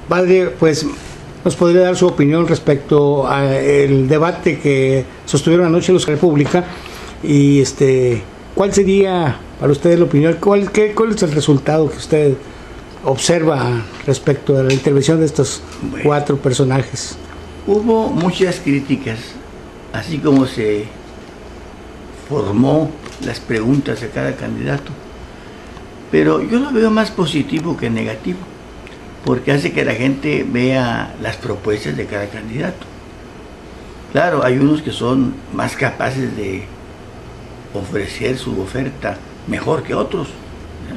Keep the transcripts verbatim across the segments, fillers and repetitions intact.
Padre, pues nos podría dar su opinión respecto al debate que sostuvieron anoche los República y este, ¿cuál sería para usted la opinión? ¿Cuál, qué, cuál es el resultado que usted observa respecto a la intervención de estos bueno, cuatro personajes? Hubo muchas críticas, así como se formó las preguntas a cada candidato, pero yo lo veo más positivo que negativo, porque hace que la gente vea las propuestas de cada candidato. Claro, hay unos que son más capaces de ofrecer su oferta mejor que otros, ¿ya?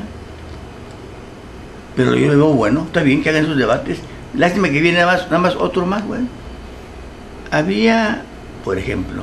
Pero yo le veo, bueno, está bien que hagan sus debates. Lástima que viene nada más, nada más otro más, bueno. Había, por ejemplo,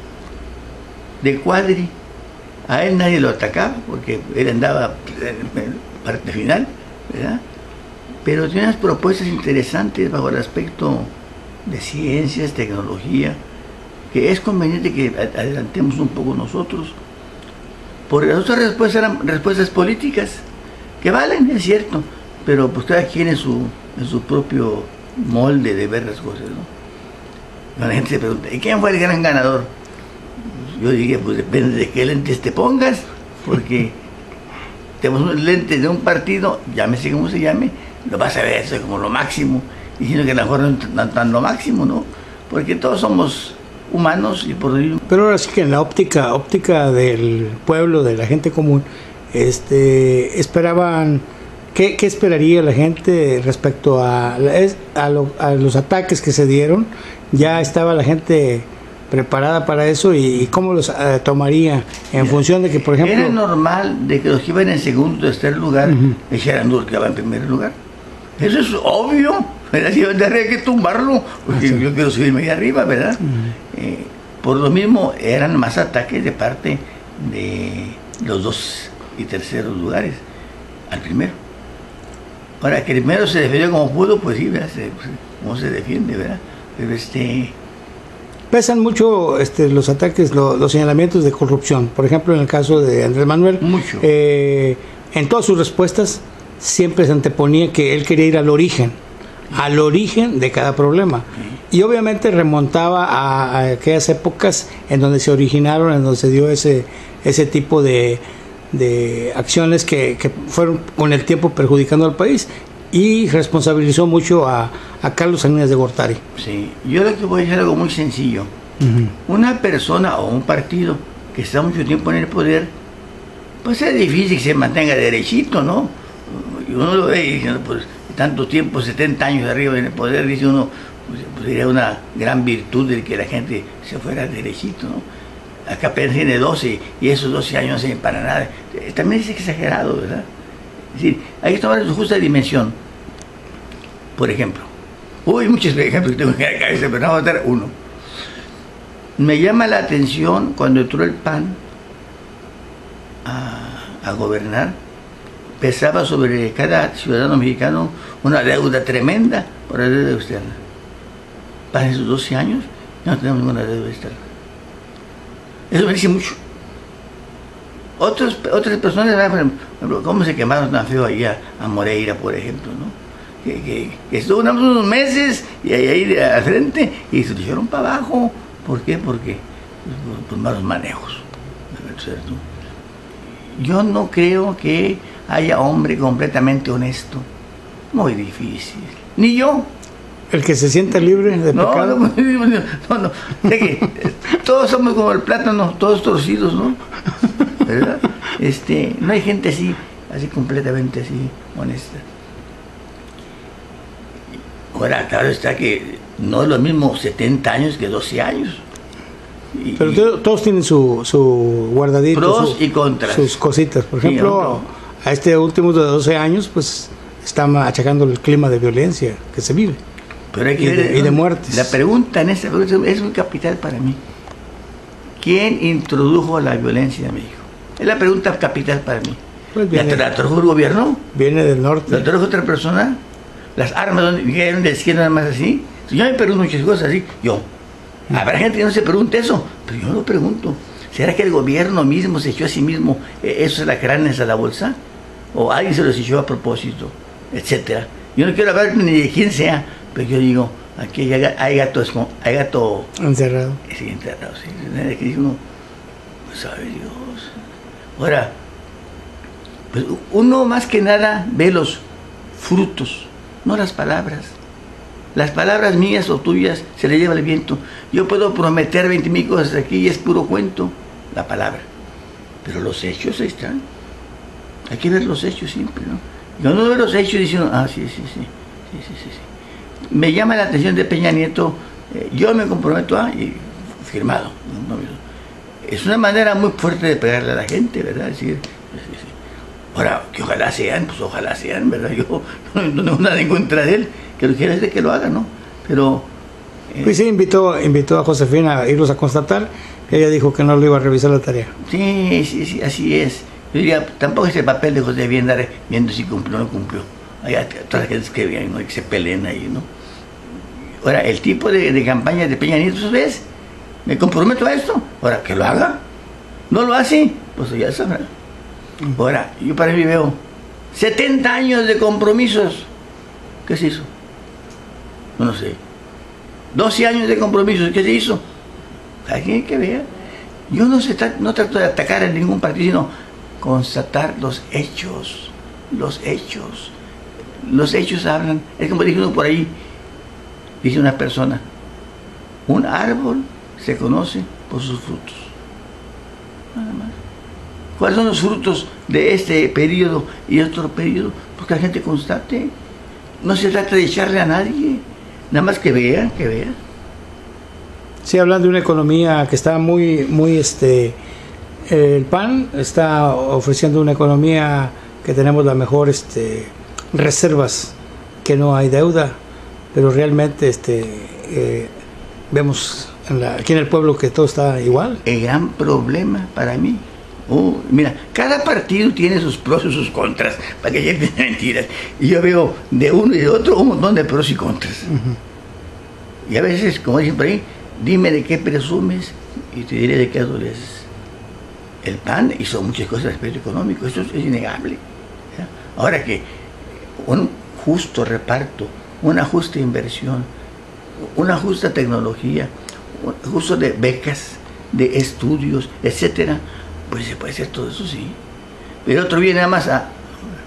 de Cuadri, a él nadie lo atacaba porque él andaba en la parte final, ¿verdad? Pero tiene unas propuestas interesantes bajo el aspecto de ciencias, tecnología, que es conveniente que adelantemos un poco nosotros, porque las otras respuestas eran respuestas políticas, que valen, es cierto, pero pues cada quien en su, en su propio molde de ver las cosas, ¿no? Cuando la gente se pregunta, ¿y quién fue el gran ganador? Yo diría, pues depende de qué lentes te pongas, porque tenemos unos lentes de un partido, llámese como se llame, lo vas a ver eso como lo máximo, diciendo que a lo mejor no es tan lo máximo, ¿no? Porque todos somos humanos y por ello... Pero ahora sí que en la óptica, óptica del pueblo, de la gente común, este, esperaban, ¿qué, qué esperaría la gente respecto a, a, lo, a los ataques que se dieron? Ya estaba la gente preparada para eso y, y cómo los uh, tomaría en Mira, función de que, por ejemplo... Era normal de que los que iban en segundo o tercer lugar uh-huh. echaran los que iban en primer lugar. Eso es obvio, ¿verdad? Si hay que tumbarlo, porque sí. yo quiero subirme ahí arriba, ¿verdad? Uh-huh. Eh, por lo mismo, eran más ataques de parte de los dos y terceros lugares al primero. Ahora, que el primero se defendió como pudo, pues sí, ¿verdad? Se, pues, cómo se defiende, ¿verdad? Pero este... Pesan mucho este, los ataques, lo, los señalamientos de corrupción. Por ejemplo, en el caso de Andrés Manuel, mucho. Eh, en todas sus respuestas siempre se anteponía que él quería ir al origen, al origen de cada problema. Y obviamente remontaba a, a aquellas épocas en donde se originaron, en donde se dio ese, ese tipo de, de acciones que, que fueron con el tiempo perjudicando al país. Y responsabilizó mucho a, a Carlos Salinas de Gortari. Sí, yo lo que voy a decir algo muy sencillo. Uh-huh. Una persona o un partido que está mucho tiempo en el poder, pues es difícil que se mantenga derechito, ¿no? Y uno lo ve y dice, pues tanto tiempo, setenta años arriba en el poder, dice uno, pues, pues sería una gran virtud de que la gente se fuera derechito, ¿no? Acá apenas tiene doce y esos doce años no sirven para nada. También es exagerado, ¿verdad? Es decir, hay que tomar en su justa dimensión. Por ejemplo, uy, muchos ejemplos que tengo en la cabeza, pero no voy a dar uno. Me llama la atención cuando entró el P A N a, a gobernar, pesaba sobre cada ciudadano mexicano una deuda tremenda por la deuda externa. Para esos doce años no tenemos ninguna deuda externa. Eso me dice mucho. Otros, otras personas, ¿cómo se quemaron tan feo allá a Moreira, por ejemplo, ¿no? Que, que, que estuvo unos meses y ahí, ahí al frente y se lo echaron para abajo. ¿Por qué? Porque pues, pues malos manejos, ¿cierto? Yo no creo que haya hombre completamente honesto. Muy difícil. Ni yo. El que se sienta libre de no, pecado. No, no, no, no. De que todos somos como el plátano, todos torcidos, ¿no? ¿Verdad? Este, no hay gente así, así completamente así honesta. Ahora, claro está que no es lo mismo setenta años que doce años. Y, Pero todos, todos tienen su, su guardadito. Pros su, y contras. Sus cositas. Por ejemplo, sí, a este último de doce años, pues está achacando el clima de violencia que se vive. Pero hay que y, ver, de, y de muertes. La pregunta en esta pregunta es muy capital para mí. ¿Quién introdujo la violencia en México? Es la pregunta capital para mí. Pues viene, ¿La trajo el gobierno? Viene del norte. ¿La trajo otra persona? ¿Las armas donde vinieron de izquierda nada más así? Yo me pregunto muchas cosas así. Yo. Habrá gente que no se pregunte eso, pero yo lo pregunto. ¿Será que el gobierno mismo se echó a sí mismo esos alacranes a la bolsa? ¿O alguien se los echó a propósito? Etcétera. Yo no quiero hablar ni de quién sea, pero yo digo, aquí hay, hay gato, hay gato encerrado. Sí, encerrado, sí. Que dice uno, sabe Dios. Ahora, pues uno más que nada ve los frutos, no las palabras. Las palabras mías o tuyas se le lleva el viento. Yo puedo prometer veinte mil cosas aquí y es puro cuento, la palabra. Pero los hechos ahí están. Hay que ver los hechos siempre, ¿no? Y cuando uno ve los hechos dice uno, ah, sí, sí, sí, sí, sí, sí, sí. Me llama la atención de Peña Nieto, eh, yo me comprometo a, y firmado. ¿no? Es una manera muy fuerte de pegarle a la gente, ¿verdad? Es decir, sí, sí. Ahora, que ojalá sean, pues ojalá sean, ¿verdad? Yo no, no tengo nada en contra de él, que lo quiera es de que lo haga, ¿no? Pero... Eh, pues sí, invitó, invitó a Josefina a irlos a constatar, que ella dijo que no lo iba a revisar la tarea. Sí, sí, sí, así es. Yo diría, tampoco es el papel de Josefina andar viendo si cumplió o no cumplió. Hay todas las gente que vean, ¿no? Y que se peleen ahí, ¿no? Ahora, el tipo de, de campaña de Peña Nieto, ¿ves? Me comprometo a esto, ahora que lo haga. No lo hace, pues ya sabrá. Ahora, yo para mí veo setenta años de compromisos. ¿Qué se hizo? No, no sé. doce años de compromisos. ¿Qué se hizo? Alguien que vea. Yo no, se tra no trato de atacar a ningún partido, sino constatar los hechos. Los hechos. Los hechos hablan. Es como dice uno por ahí. Dice una persona. Un árbol se conoce por sus frutos. Nada más. ¿Cuáles son los frutos de este periodo y otro periodo? Porque la gente constate. No se trata de echarle a nadie. Nada más que vea, que vea. Sí, hablando de una economía que está muy, muy, este, el P A N está ofreciendo una economía que tenemos las mejores, este, reservas, que no hay deuda, pero realmente, este, eh, vemos en la, aquí en el pueblo que todo está igual. El gran problema para mí, oh, mira, cada partido tiene sus pros y sus contras, para que lleguen mentiras. Y yo veo de uno y de otro un montón de pros y contras. Uh-huh. Y a veces, como dicen por ahí, dime de qué presumes y te diré de qué adoleces. El P A N hizo muchas cosas respecto económico, eso es innegable. ¿Ya? Ahora que un justo reparto, una justa inversión, una justa tecnología, un justo de becas, de estudios, etcétera, pues se puede hacer todo eso, sí. Pero otro viene nada más a,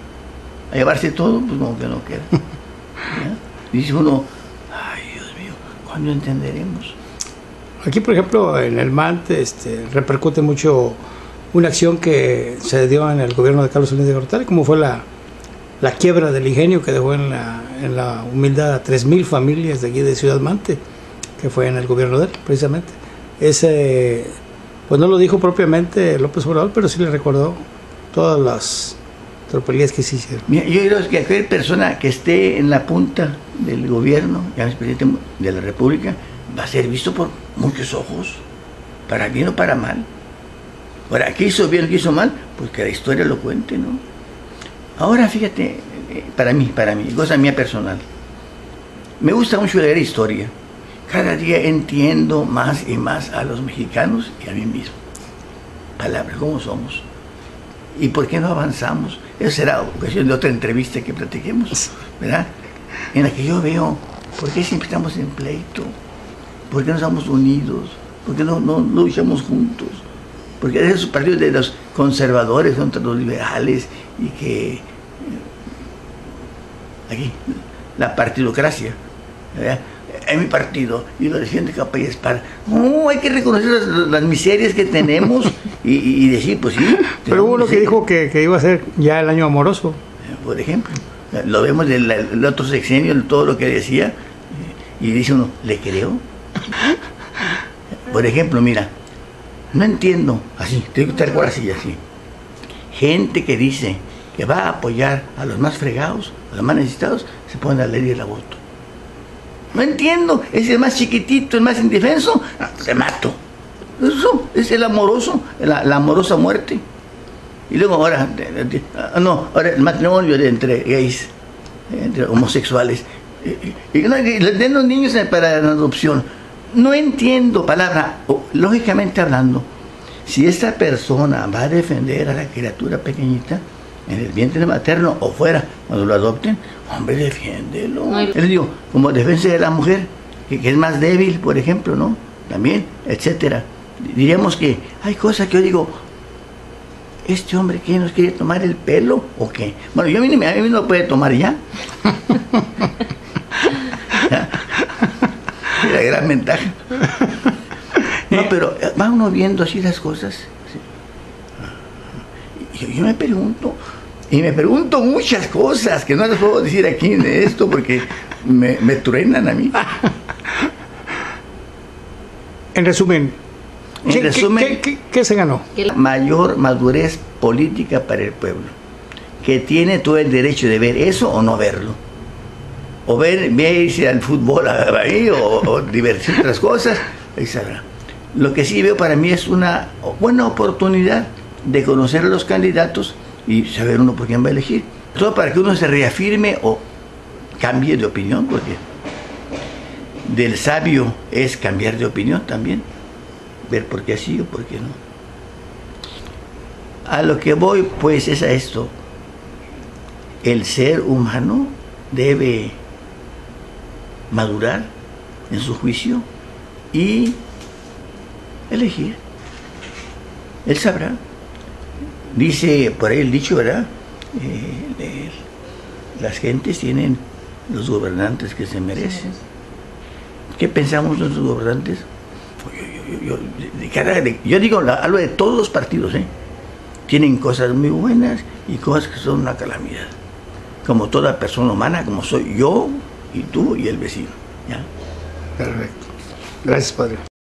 a llevarse todo, pues como que no queda. ¿Ya? Dice uno, ay Dios mío, ¿cuándo entenderemos? Aquí, por ejemplo, en el M A N este, repercute mucho una acción que se dio en el gobierno de Carlos Salinas de Gortari, como fue la, la quiebra del ingenio que dejó en la, en la humildad a tres mil familias de aquí de Ciudad Mante, que fue en el gobierno de él, precisamente. Ese, pues no lo dijo propiamente López Obrador, pero sí le recordó todas las tropelías que se hicieron. Mira, yo creo que cualquier persona que esté en la punta del gobierno, ya es presidente de la República, va a ser visto por muchos ojos, para bien o para mal. Ahora, ¿qué hizo bien o qué hizo mal? Pues que la historia lo cuente, ¿no? Ahora, fíjate, para mí, para mí, cosa mía personal, me gusta mucho leer historia. Cada día entiendo más y más a los mexicanos y a mí mismo. Palabras, ¿cómo somos? ¿Y por qué no avanzamos? Esa será ocasión de otra entrevista que platiquemos, ¿verdad? En la que yo veo, ¿por qué siempre estamos en pleito? ¿Por qué no estamos unidos? ¿Por qué no, no, no luchamos juntos? Porque esos partidos de los conservadores contra los liberales y que aquí la partidocracia, ¿verdad? En mi partido y lo defiende capa y espada. No, hay que reconocer las, las miserias que tenemos y, y decir, pues sí. Pero hubo uno que dijo que, que iba a ser ya el año amoroso. Por ejemplo, lo vemos del, del otro sexenio, todo lo que decía, y dice uno, ¿le creo? Por ejemplo, mira, no entiendo, así, tengo que estar así, así. Gente que dice que va a apoyar a los más fregados, a los más necesitados, se pone a leer el aborto. No entiendo, es el más chiquitito, el más indefenso, se mato. Eso es el amoroso, la, la amorosa muerte. Y luego ahora, no, ahora el matrimonio de entre gays, entre homosexuales. Y, y, y den los niños para la adopción. No entiendo, palabra, lógicamente hablando, si esta persona va a defender a la criatura pequeñita, en el vientre materno o fuera, cuando lo adopten, hombre, defiéndelo. No hay... Les digo, como defensa de la mujer, que, que es más débil, por ejemplo, ¿no? También, etcétera. Diríamos que hay cosas que yo digo, ¿este hombre qué nos quiere tomar el pelo o qué? Bueno, yo a mí, a mí no puede tomar ya. ¿Ya? Es la gran ventaja. No, pero va uno viendo así las cosas. Yo, yo me pregunto, y me pregunto muchas cosas que no les puedo decir aquí de esto porque me, me truenan a mí. En resumen, En ¿qué, resumen, ¿qué, qué, qué se ganó? Mayor madurez política para el pueblo, que tiene todo el derecho de ver eso o no verlo. O ver, irse al fútbol ahí, o, o divertirse en otras cosas, ahí sabrá. Lo que sí veo para mí es una buena oportunidad de conocer a los candidatos y saber uno por quién va a elegir. Todo para que uno se reafirme o cambie de opinión, porque del sabio es cambiar de opinión también, ver por qué sí o por qué no. A lo que voy pues es a esto: el ser humano debe madurar en su juicio y elegir. Él sabrá. Dice por ahí el dicho, ¿verdad? Eh, eh, las gentes tienen los gobernantes que se merecen. ¿Qué pensamos de los gobernantes? Yo, yo, yo, de cara de, yo digo, hablo de todos los partidos, ¿eh? Tienen cosas muy buenas y cosas que son una calamidad. Como toda persona humana, como soy yo y tú y el vecino. ¿Ya? Perfecto. Gracias, padre.